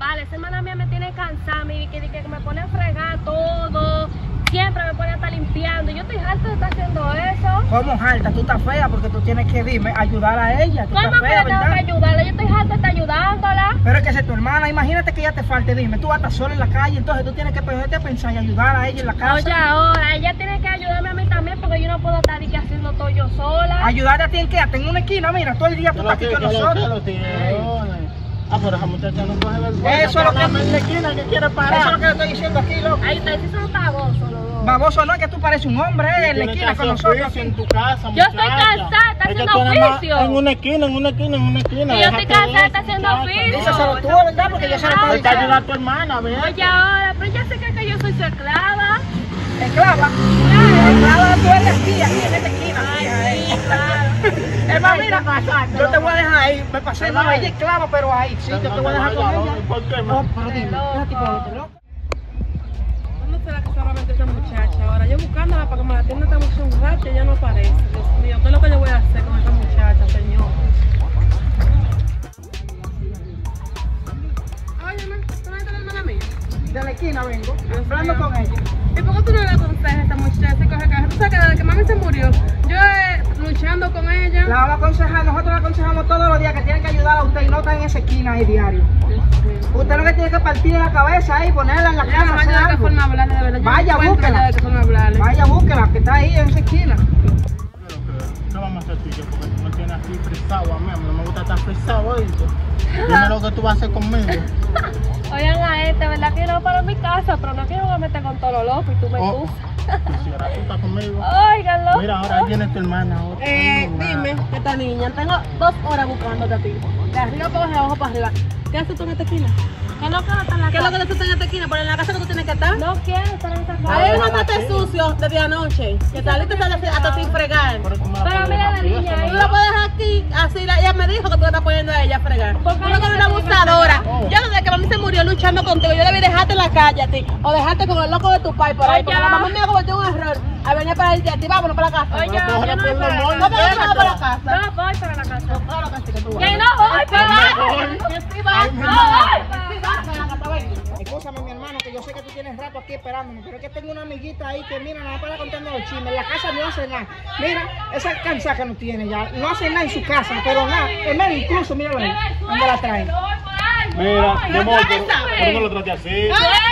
principal. Esa hermana mía me tiene cansada, mi Vicky, que me pone a fregar todo. Siempre me pone a estar limpiando. Yo estoy harta de estar haciendo eso. ¿Cómo harta? Tú estás fea porque tú tienes que, dime, ayudar a ella. Tú ¿Cómo estás que fea, yo tengo ¿verdad? que ayudarla? Yo estoy harta de estar ayudándola. Pero es que es tu hermana, imagínate que ella te falte, dime, tú vas a estar sola en la calle, entonces tú tienes que ponerte a pensar y ayudar a ella en la casa. Oye, ahora, ella tiene que ayudarme a mí también porque yo no puedo estar aquí haciendo todo yo sola. Ayudarte a ti en qué, en una esquina, mira, todo el día tú estás aquí con nosotros. Pero esa muchacha no coge vergüenza. Eso es lo que en la esquina que quiere parar. Eso es lo que yo estoy diciendo aquí, loco. Ay, ustedes sí son babosos los dos. Baboso no, es que tú pareces un hombre en la esquina con nosotros. En tu casa, Yo estoy cansada, está haciendo oficio. En una esquina. Y yo estoy cansada de estar haciendo oficio. Díselo tú, ¿verdad? Porque yo se lo estoy Hay que ayudar diciendo. a tu hermana, ¿verdad? Oye, ahora, pero ella se cree que yo soy su esclava. Esclava. Esclava tú eres aquí en esta esquina. Ay, sí, claro. Es más, mira, yo te voy a dejar ahí. Me pasé, no, ella es esclava, pero ahí, sí, yo te voy a dejar con ella. ¿Por qué, No, ma? pero dime, ese tipo de gente, loco. ¿Dónde será que solamente esa muchacha? Ahora yo buscándola para que me la atienda esta muchacha un rato y ella no aparece. Dios mío, ¿qué es lo que yo voy a hacer con esta muchacha, señor? Óyeme, ¿tú no estás la hermana mía? De la esquina vengo, hablando con ella. ¿Y por qué tú no le aconsejas a esta muchacha que coge caja? Tú sabes que desde que mami se murió, yo luchando con ella. La vamos a aconsejar, nosotros la aconsejamos todos los días que tienen que ayudar a usted y no está en esa esquina ahí diario. Usted lo que tiene que partir de la cabeza ahí, ponerla en la Ya casa, no hacer vaya de qué algo. forma hablarle, de verdad. Yo Vaya, no encuentro búsquela. ya de qué forma hablarle. Vaya, búsquela, que está ahí en esa esquina. ¿Qué vamos a hacer, tío? Porque tú me tienes aquí frisado a mí. A mí no me gusta estar frisado, ¿oíste? Dime lo que tú vas a hacer conmigo. Oigan a este, ¿verdad que no para mi casa? Pero no quiero que me meta con todo lo loco y tú me Oh. excusas. Quisiera tú estás conmigo. Óiganlo. Mira, ahora ahí viene tu hermana. Ahora. Dime, esta niña, tengo 2 horas buscándote a ti. De arriba para abajo, de abajo para arriba. ¿Qué haces tú en esta esquina? Que no quiero estar en la ¿Qué es lo casa. que tú haces en esta esquina? Pero en la casa que tú tienes que estar. No quiero estar en esa casa. Hay un mate sucio desde anoche. Que saliste hasta sin fregar. Pero mira la niña ahí. Tú la puedes dejar aquí, así ella me dijo que tú le estás poniendo a ella a fregar. ¿Por qué Tú no eres ella una me tiene que abusadora. fregar? Yo desde que mami se murió luchando contigo, yo debí dejarte en la calle a ti. O dejarte con el loco de tu pai por ahí. Porque Oye. la mamá me cometió un error. A venir para irte a ti, vámonos para la casa. Oye, yo no voy para la No casa. me vamos para la casa. No voy para la casa. Claro que sí que tú vas. Que no voy para la casa. Que sí vas. No voy para la casa. Escúchame, mi hermano, que yo sé que tú tienes rato aquí esperándome, pero es que tengo una amiguita ahí que, mira, nada para contando los chismes. En la casa no hace nada. Mira, esa cansada que no tiene ya. No hace nada en su casa, pero nada. Es menos, incluso, míralo ahí. ¿Dónde la traen? Mira, mi amor, pero no lo trate así.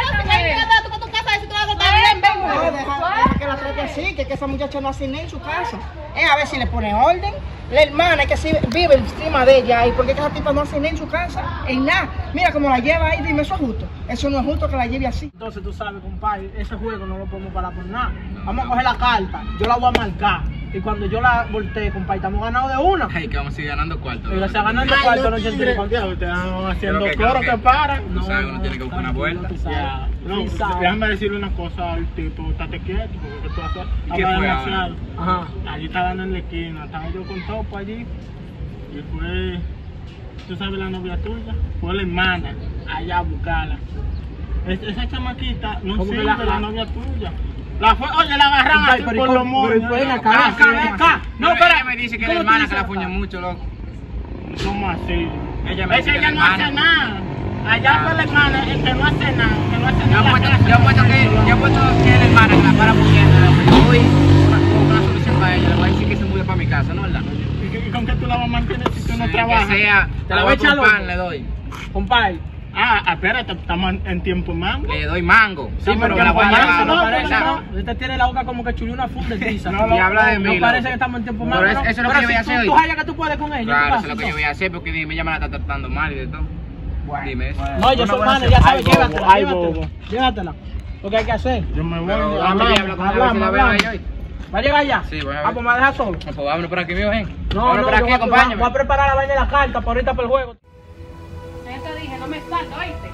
No, deja que la trate así, que esa muchacha no hace nada en su casa. A ver si le pone orden. La hermana que sí vive encima de ella ahí, porque esa tipa no hace nada en su casa, en nada. Mira cómo la lleva ahí, dime, eso es justo. Eso no es justo que la lleve así. Entonces tú sabes, compadre, ese juego no lo podemos parar por nada. Vamos a coger la carta, yo la voy a marcar. Y cuando yo la voltee, compadre, estamos ganados de una. Ay, que vamos a seguir ganando cuarto. Y se ganando Ay, cuarto no, noche tigre. entre ustedes están haciendo Creo que- coro creo que que- paran. tú sabes, uno tiene que buscar una vuelta. Ya. No, déjame decirle una cosa al tipo, estate quieto, porque ¿qué tú haces? ¿Y qué Habla fue demasiado. Ajá. Allí estaban en la esquina, estaba yo con topo allí. Y fue, tú sabes la novia tuya, fue la hermana, allá a buscarla. Esa chamaquita no ¿Cómo que sirve la- la novia tuya. La fue, oye, la agarran así por los moños. acá. No, pero ella me dice que es la ¿Cómo tú hermana dices que la acá? fuña mucho, loco. ¿Cómo así? Ella me dice que Ella es no la hace hermana. nada. Allá fue la hermana, el que no hace nada, que no hace Yo nada. apuesto que es la hermana que la para puñendo. Hoy, una solución para ella, le voy a decir que se mude para mi casa, ¿no, verdad? ¿Y con qué tú la vas a mantener si tú no Sí, trabajas? que sea, Te la voy a echar con pan, le doy. Compadre. Espérate, estamos en tiempo mango. Le doy mango. Sí, Estamos pero en la voy a tiempo llevar. mango, No, parece, ¿verdad? ¿no? Usted tiene la boca como que chulió una funda de tiza. No, Y habla de mí, No parece loco. que estamos en tiempo Pero más. eso es lo que yo voy a hacer hoy. Tú hallas que tú puedes con ella. Claro, ¿qué eso es lo que yo voy a hacer porque dime, ella me la está tratando mal y de todo. Dime eso. No, yo soy hermano, ya sabes, Ay, llévatela, bobo, ay, llévatela. bobo. Llévatela. Lo que hay que hacer. Yo me voy. Pero hablo con ella a ver si la veo ahí hoy. ¿Va a llegar ya? Sí, voy a ver. Ah, pues me va a dejar solo. No, pues vámonos por aquí, mijo, ven. No, Vámonos por aquí, voy a acompáñame. preparar la vaina de la carta para ahorita para el juego. Ya te dije, no me salto, ¿oíste?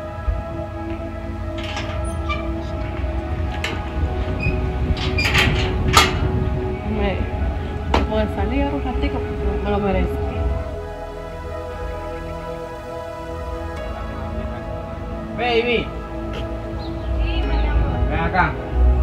Me puedo salir ahora un ratico porque me lo merezco. Baby, Sí, mi amor. ven acá.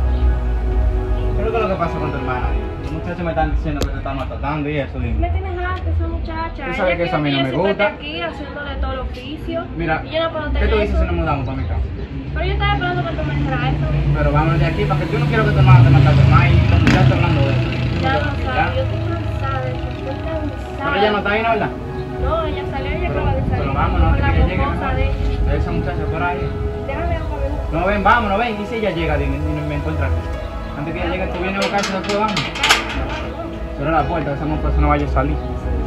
¿Qué es lo que pasa con tu hermana? Los muchachos me están diciendo que te están maltratando y eso, dime. Me tienes que esa muchacha. Tú sabes que eso a mí no me gusta. Yo siempre aquí haciéndole todo el oficio. Mira, y yo no puedo ¿qué tener tú dices eso. si nos mudamos para mi casa? Pero yo estaba esperando que tú me dijeras eso. Pero vamos de aquí para que yo no quiero que tu hermano te mate a tu hermana y los muchachos hablando de eso. Ya lo ¿Ya? sabes, yo estoy cansada de eso, estoy cansada. Pero ella no está ahí, ¿no? ¿Verdad? No, ella salió, ella acaba de salir. Pero vámonos, con la que ella llegue. esposa de ella. Ve esa muchacha por ahí. Déjame ver. No, ven, vámonos, ven. Y si ella llega y me encuentra aquí. Antes que ella llegue, tú vienes a buscarse después, vamos. Cierra la puerta, que esa mujer no vaya a salir.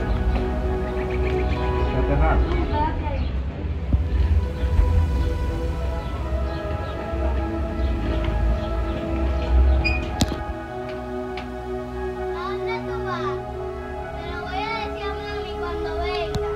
Quédate raro. ¿A dónde tú vas? Te lo voy a decir a mami cuando venga.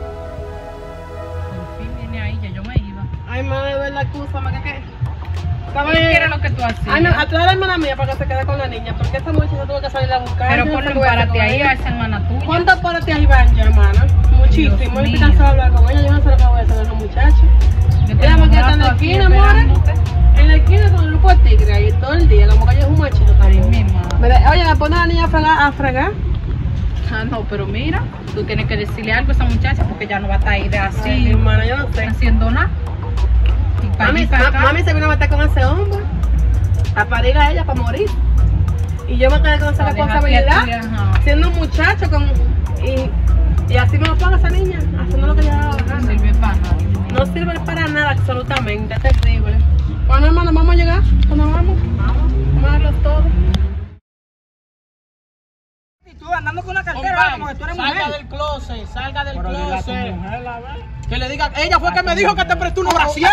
Por fin viene ahí, ya yo me iba. Ay, madre, de verdad, excúsame, que estaba ¿Qué era lo que tú hacías? Ay, no, atrae a la hermana mía para que se quede con la niña, porque esta muchacha tuvo que salir a buscar. Pero Yo no ponlo sé en qué voy a hacer párate con ahí ella. a esa hermana tuya. ¿Cuántos párate ahí van yo, hermana? Muchísimo. Dios Me mío. cansado de hablar con ella, yo no sé lo que voy a hacer con esa muchacha. Yo Ella me queda en la rato aquí esquina, amores. esperándote. En la esquina con el grupo de tigres ahí todo el día, como que ella es un machito Ay, también. mi madre. Oye, ¿le pone a la niña a fregar? Ah, no, pero mira, tú tienes que decirle algo a esa muchacha porque ya no va a estar ahí de Ay, mi así, hermana, yo no sé. haciendo nada. Y para Mami, allí, para acá. mami se vino a meter con ese hombre, a parir a ella para morir. Y yo me quedé con esa Para dejarte responsabilidad, a ti, ajá. siendo un muchacho y así me lo paga esa niña, haciendo lo que ella da la No gana. sirve para nada. No sirve para nada, absolutamente, es terrible. Bueno, hermano, vamos a llegar, ¿cuándo vamos? Vamos a darlos todos. Y tú andando con la cartera como que tú eres Salga mujer. del closet, salga del Pero dile a tu closet. mujer, a ver. Que le diga, ella fue que me dijo que te prestó unos brasier.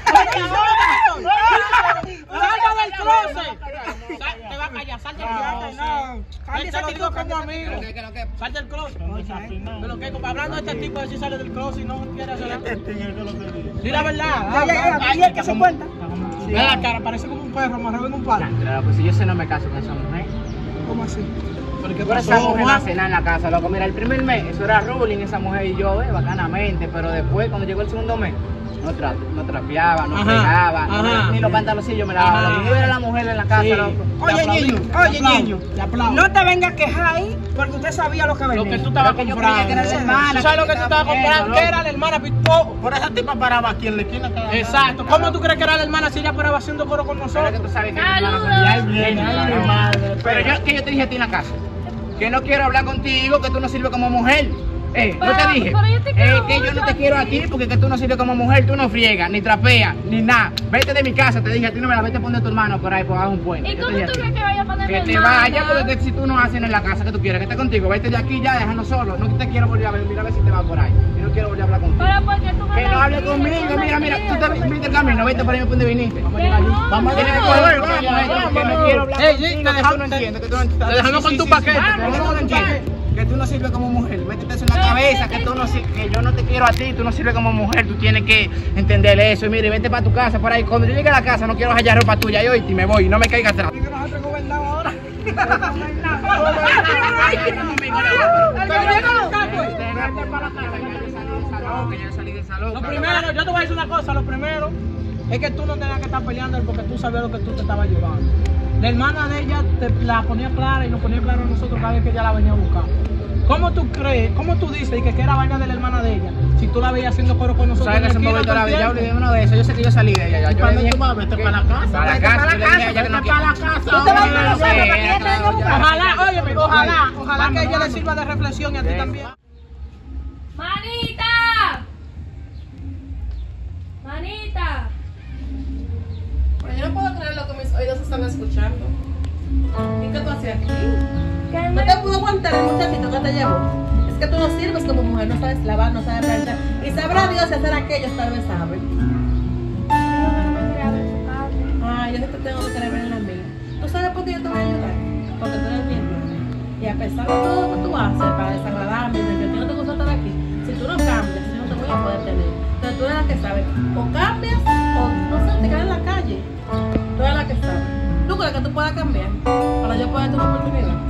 Salga del closet. Te va a callar, sal del closet. Él te lo digo como amigo. Sal del closet. Pero que hablando de este tipo, a ver si sale del closet y no quiere hacer nada. Di la verdad. Y el que se cuenta. Ve la cara, parece como un perro amarrado en un palo. Tranquila, pues si yo sé no me caso con esa mujer. ¿Cómo así? ¿Pero qué Por pasó, esa mujer no Juan? hace nada en la casa, loco. Mira, el primer mes, eso era ruling, esa mujer y yo, bacanamente. Pero después, cuando llegó el segundo mes, no trapeaba, no Ajá, pegaba, ajá. ni los pantaloncillos me lavaba. Ajá. Yo era la mujer en la casa, Sí. loco. Oye, niño, oye, niño. Te aplaudo. No te vengas a quejar ahí porque usted sabía lo que venía. Lo que tú estabas Lo que yo comprando. creía que era la hermana, ¿Tú sabes lo que tú estabas comprando? loco. Que era la hermana Pitó. Por esa tipa paraba aquí en la esquina. Exacto. ¿Cómo tú crees que era la hermana si ella paraba haciendo coro con Pero que nosotros? tú sabes que ¡Saludos! Ahí viene, ay, madre. Pero yo, que yo te dije a ti en la casa, que no quiero hablar contigo, que tú no sirves como mujer. No te Pero- dije. pero yo te quiero Que yo no mucho te a quiero a ti. ti porque que tú no sirves como mujer, tú no friegas, ni trapeas, ni nada. Vete de mi casa, te dije a ti no me la vete a poner tu hermano por ahí por abajo un puente. ¿Y Yo te cómo dije a tú ti. crees que vaya a poner Que mi te hermana? vayas porque que si tú no haces en la casa que tú quieres, que esté contigo, vete de aquí ya, déjanos solo. No te quiero volver a ver, mira a ver si te vas por ahí. Yo no quiero volver a hablar contigo. Pero porque tú me Que no la hable pides, conmigo, yo me mira, tú quiero, te viste el camino, vete por ahí por donde viniste. Que no, Vamos a Tienes que ver, correr, vamos, que no quiero hablar Ey, contigo, te que tú no dejamos- entiendes, que tú no entiendes. te dejamos con tu paquete, te Que dejamos tú con no tu entiendes, que tú no sirves como mujer. Métete eso en la Pero cabeza, que que tú no que yo no te quiero a ti, tú no sirves como mujer, tú tienes que entender eso. Y mire, vete para tu casa por ahí. Cuando yo llegue a la casa no quiero hallar ropa tuya y hoy y me voy, no me caigas atrás. Que nosotros gobernamos ahora. Lo primero, yo te voy a decir una cosa, lo primero es que tú no tenías que estar peleando porque tú sabías lo que tú te estabas llevando. La hermana de ella te la ponía clara y nos ponía clara a nosotros cada vez que ella la venía a buscar. ¿Cómo tú crees, cómo tú dices que era vaina de la hermana de ella si tú la veías haciendo coro con nosotros? ¿Sabes que en se la movió esquina toda la todo el vida? Ya tiempo? olvidé uno de eso, yo sé que yo salí de ella ya. Yo ¿Para le dónde dije tú vas? Vete para la casa. para la Vete casa, para yo la le dije a casa, ella que no vete para la quiero. casa. Tú te vas a ir Hombre, a nosotros para que ella te venga a buscar. Ojalá, óyeme, ojalá que ella le sirva de reflexión y a ti también. ¡Manita! ¡Manita! Pero yo no puedo creer lo que mis oídos están escuchando. ¿Y qué tú hacías aquí? ¿Qué No me... te pudo aguantar el muchachito que te llevó. Es que tú no sirves como mujer, no sabes lavar, no sabes planchar. Y sabrá Dios si hacer aquello, tal vez sabe. Ay, yo sí te tengo que querer ver en la mía. ¿Tú sabes por qué yo te voy a ayudar? Porque tú eres mi hermana. Y a pesar de todo lo que tú haces para desagradarme, de que a ti no te gusta estar aquí, si tú no cambias, yo no te voy a poder tener. Entonces tú eres la que sabe. O cambias, o no sé, te quedas en la calle. Tú eres la que sabe. ¿Tú crees que tú puedas cambiar? Para yo poder tener una oportunidad.